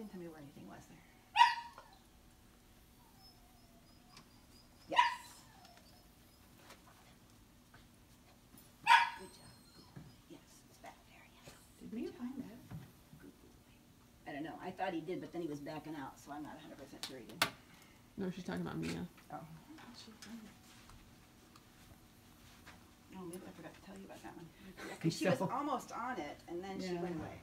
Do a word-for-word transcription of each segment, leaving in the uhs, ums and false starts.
didn't tell me where anything was there. Yes. Good job. Yes, it's back there. Yes. Did we find that? Good boy. I don't know. I thought he did, but then he was backing out, so I'm not one hundred percent sure he did. No, she's talking about Mia. Oh. Oh, maybe I forgot to tell you about that one. Yeah, 'cause she was So- almost on it, and then she Yeah. went away.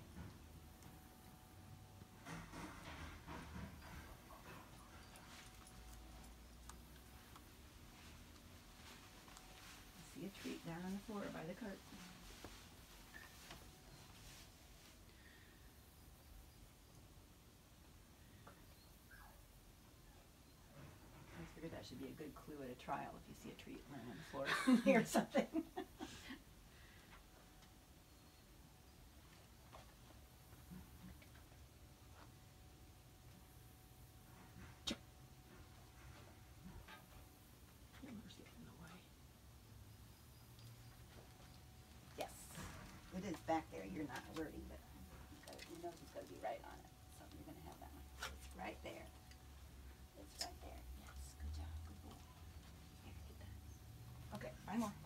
I see a treat down on the floor by the cart. I just figured that should be a good clue at a trial if you see a treat laying on the floor or something. Yes, it is back there. You're not alerting, but you gotta, you know it's got to be right on it. So you're going to have that one. It's right there. It's right there. Yes, good job. Good boy. Here, get that. Okay, five more.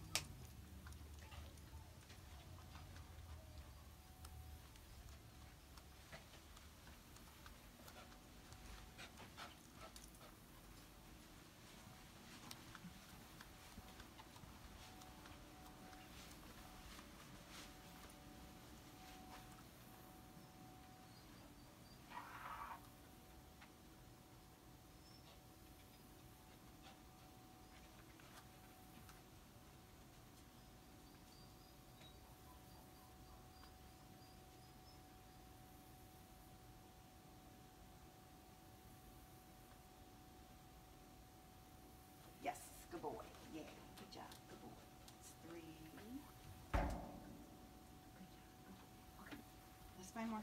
Yes, good boy. Yay, good job. Good boy. It's three. Good job. Good boy. Okay, let's find more.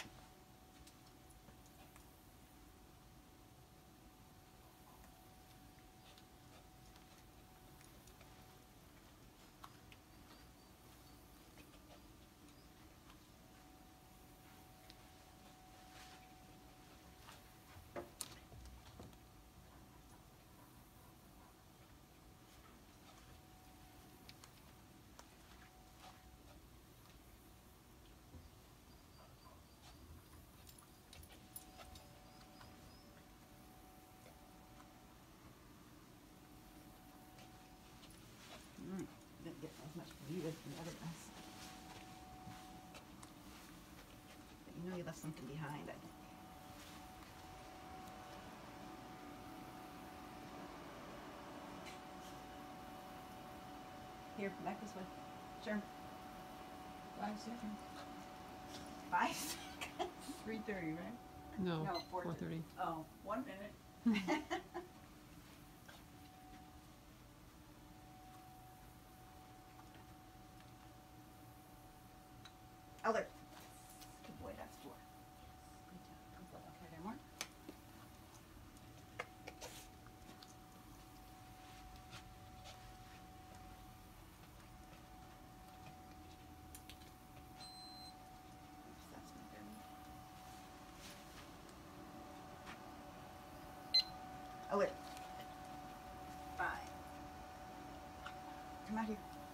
Mm, didn't get as much view as the other ones. But you know you left something behind, I think. Here, back this way. Sure. Five seconds. Five seconds. Three thirty, right? No, No, four thirty. Oh, one minute. Alert. Good boy, that's four. Good job. Good boy. Okay, there more. Oops, that's not very neat. Alert. Five. Come out here.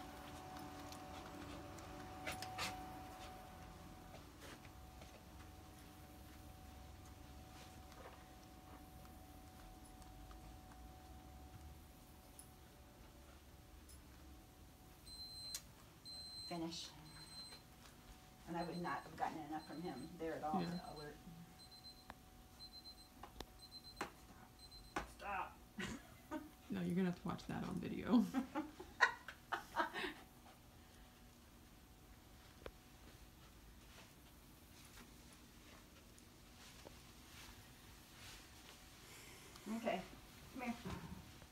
Finish. And I would not have gotten enough from him there at all Yeah. to alert. Stop. Stop. No, you're gonna have to watch that on video.